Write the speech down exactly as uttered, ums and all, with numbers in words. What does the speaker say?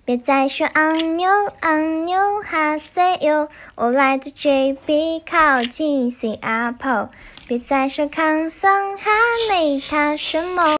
别再说昂牛昂牛哈塞哟，我来自 J B 靠近 Singapore。别再说康桑哈内他什么。